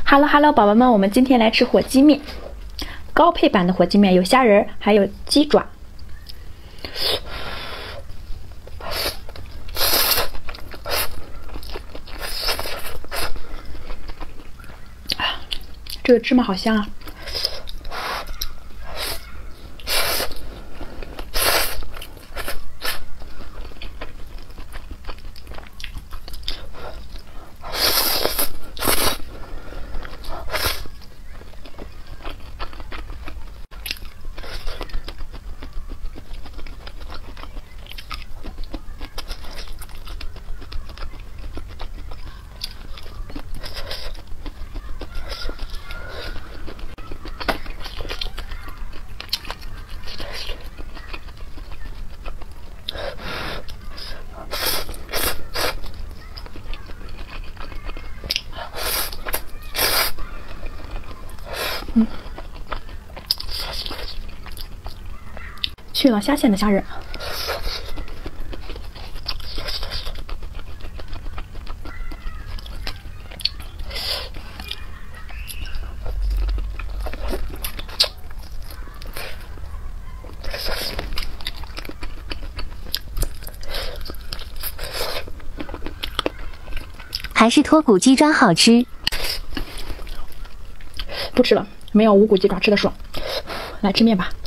Hello， 宝宝们，我们今天来吃火鸡面，高配版的火鸡面有虾仁，还有鸡爪。这个芝麻好香啊！去了虾线的虾仁， 还是脱骨鸡爪好吃。 不吃了，没有无骨鸡爪吃的爽。来吃面吧。